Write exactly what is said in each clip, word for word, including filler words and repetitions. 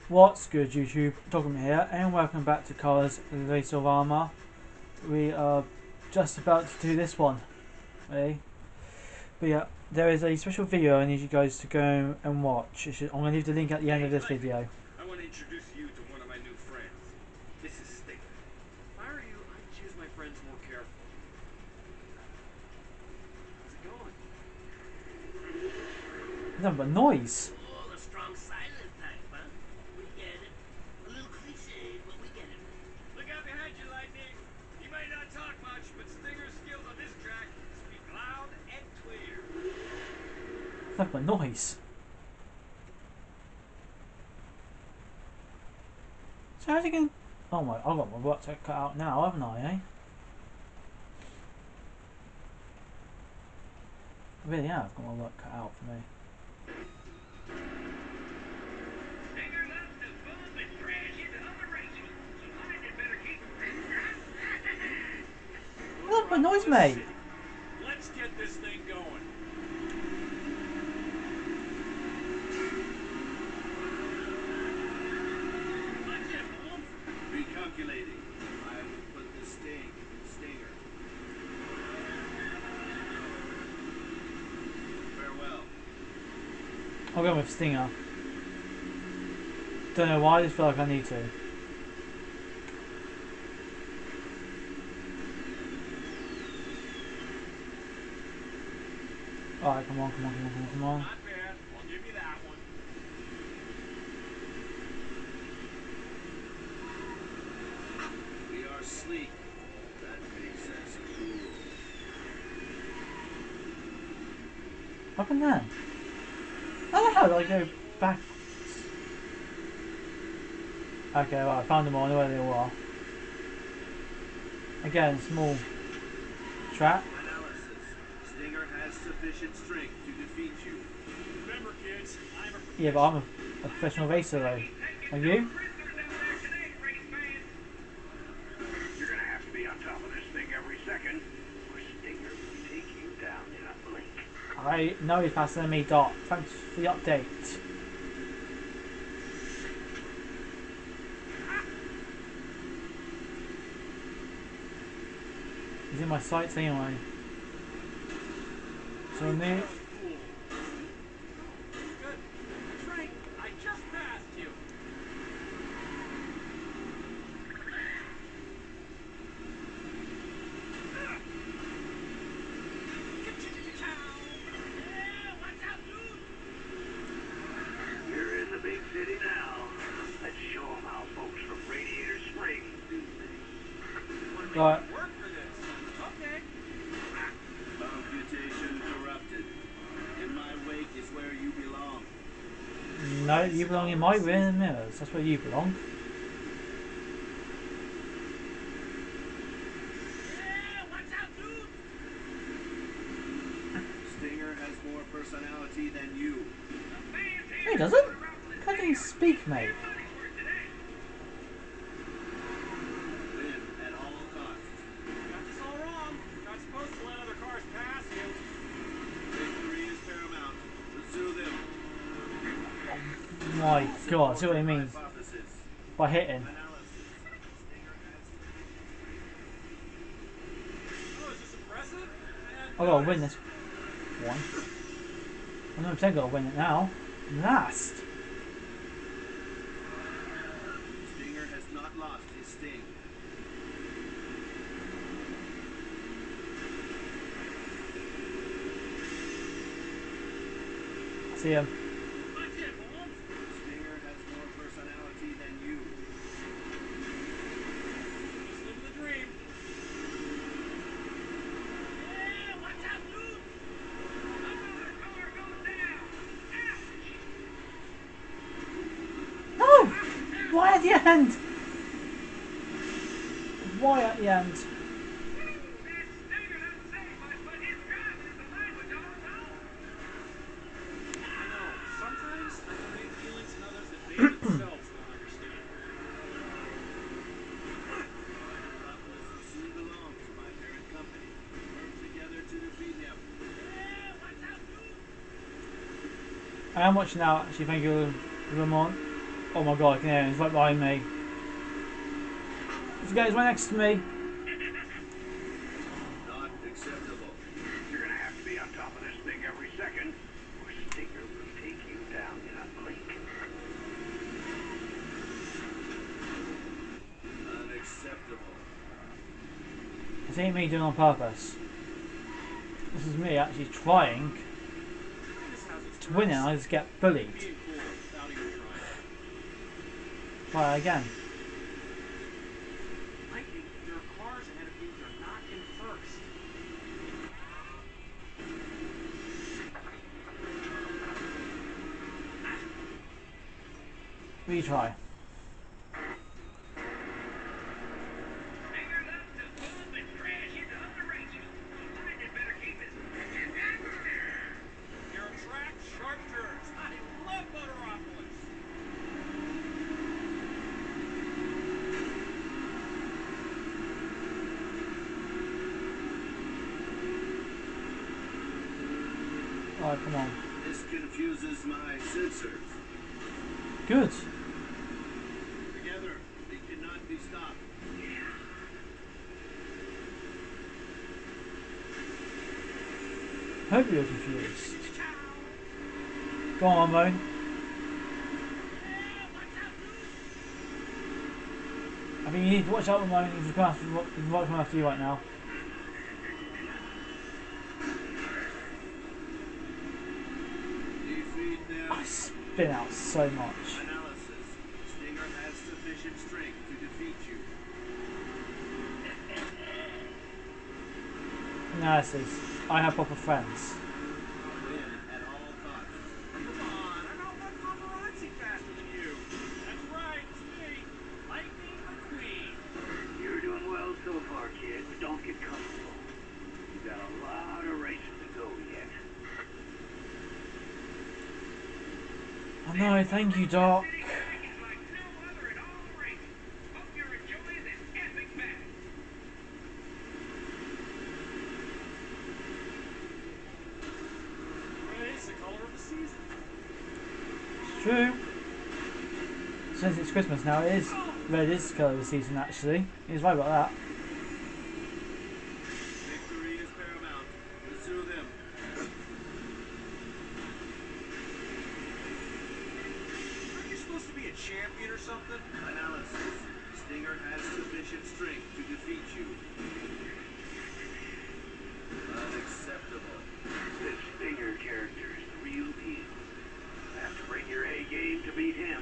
What's good, YouTube? Dogman here, and welcome back to Cars Race O-Rama. We are just about to do this one, really. But yeah, there is a special video I need you guys to go and watch. Should, I'm going to leave the link at the end of this video. I want to introduce you to one of my new friends. This is Stinger. If I were you, I'd choose my friends more carefully. How's it going? Nothing but noise. Oh, the strong silent type, huh? We get it. A little cliche, but we get it. Look out behind you, Lightning. He might not talk much, but Stinger's skills on this track speak loud and clear. Nothing but noise. So how's it going? Oh my! I've got my work to cut out now, haven't I? Eh? I really have got my work cut out for me. What the noise, mate? Let's get this thing going. Recalculating. I will put the sting in Stinger. Farewell. I'll go with Stinger. Don't know why, I just feel like I need to. Alright, come on, come on, come on, come on, come on. Not bad. I'll give you that one. We are sleek. That makes us cool. How come then? How the hell did I go back? Okay, well, I found them all, I know where they all are. Again, small trap. Analysis. Stinger has sufficient strength to defeat you. Remember, kids, I'm a Yeah, but I'm a, a professional racer though. Are you? You're gonna have to be on top of this thing every second, or Stinger will take you down in a blink. I know he's faster than me, Dot. Thanks for the update. He's in my sights anyway. So me. Good. That's right. I just passed you. Yeah, watch out, dude! You're in the big city now. Let's show them how folks from Radiator Springs do things. Right. Work for this. Okay. Computation corrupted. In my wake is where you belong. No, you belong in my rear mirrors. That's where you belong. Yeah, watch out, dude! Stinger has more personality than you. No, he doesn't. How can he speak, mate? Win at all costs. Got this all wrong. Not supposed to let other cars pass you. Victory is paramount. Pursue them. My God, see what he means Hypothesis. by hitting. Analysis. Stinger has. Oh, is this impressive? I gotta win this one. I'm not saying I gotta win it now. Last. Stinger has not lost his sting. See him. Watch it, Holmes! Stinger has more personality than you. Just living the dream. Yeah, watch out, dude! Another car goes down! Ouch! No! Why at the end? Why at the end? I know. Sometimes I can make feelings in others that they themselves don't understand. Metropolis will soon belong to my parent company. Work together to defeat him. Yeah, watch out, dude! I am watching now, actually, thank you, Ramon. Oh my god, I can hear him. He's right behind me. This guy's right next to me. Not acceptable. You're gonna have to be on top of this thing every second, or Stinger will take you down in a blink. Unacceptable. This ain't me doing it on purpose. This is me actually trying This has its to win it and I perks. just get bullied. Being cool without even trying. Try again. Lightning, there are cars ahead of you. You're not in first. Retry. Stinger loves to bump and crash into other racers, so Lightning better keep his Your track sharp turns. I love Motoropolis. Alright, come on. This confuses my sensors. Good. Together, they cannot be stopped. Hope you're confused. Go on, Moan. I think you need to watch out with Moan. He's right coming after you right now. Defeat them. I spin out so much. Analysis. Stinger has sufficient strength to defeat you. Analysis. I have proper friends. Win at all costs. Come on, I don't want paparazzi faster than you. That's right, it's me, Lightning McQueen. You're doing well so far, kid, but don't get comfortable. You've got a lot of races to go yet. I know, thank you, Doc. city track is like no other in all the races. Hope you're enjoying this epic battle. Red's the color of the season. It's true. Since it's Christmas now, it is red is the colour of the season actually. He's right about that. Victory is paramount. Pursue them. Aren't you supposed to be a champion or something? Analysis. Stinger has sufficient strength to defeat you. Unacceptable. This Stinger character is the real deal. You have to bring your A game to beat him.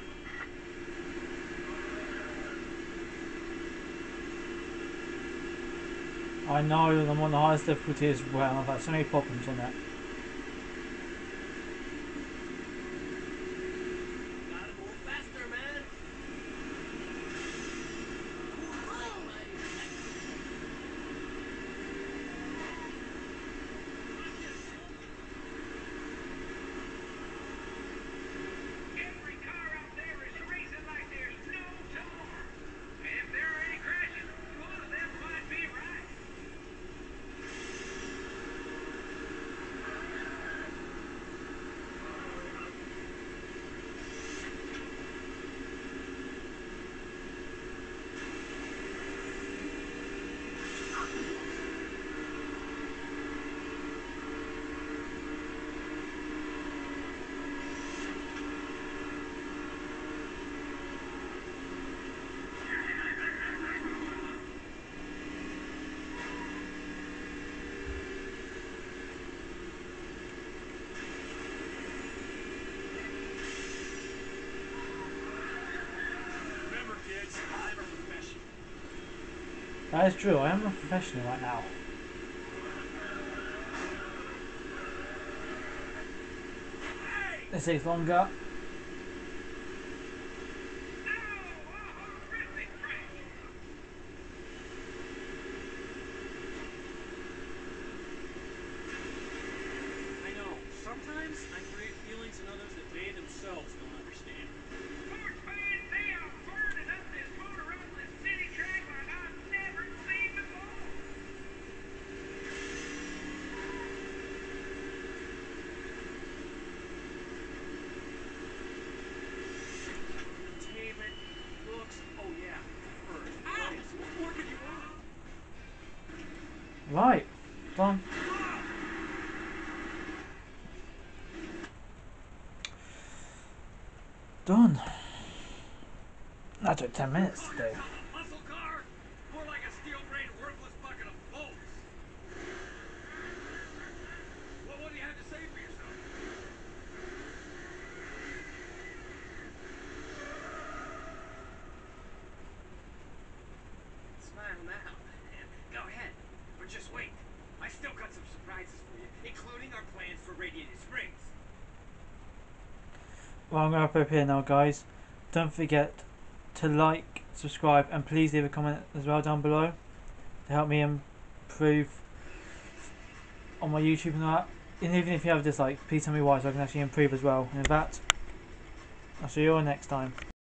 I know I'm on the highest difficulty as well. I've had so many problems on that. Gotta move faster, man. Every car out there is racing like there's no tomorrow. And if there are any crashes, one of them might be right. Remember, kids, I'm a professional. That is true. I am a professional right now. This takes longer. I know. Sometimes I create feelings in others that they themselves don't understand. Sports fans, they are burning up this Motoropolis city track like I've never seen before. Right, done. Done. That took ten minutes to do. Muscle car? More like a steel-brained, worthless bucket of bolts. Well, what do you have to say for yourself? Smile now. Go ahead. But just wait. I still got some surprises for you, including our plans for Radiator Springs. Well, I'm going to wrap up here now, guys. Don't forget to like, subscribe, and please leave a comment as well down below to help me improve on my YouTube and all that. And even if you have a dislike, please tell me why so I can actually improve as well. And with that, I'll see you all next time.